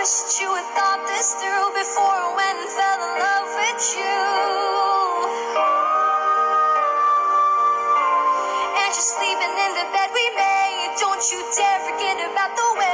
wish that you had thought this through before I went and fell in love with you. And you're sleeping in the bed we made. Don't you dare forget about the way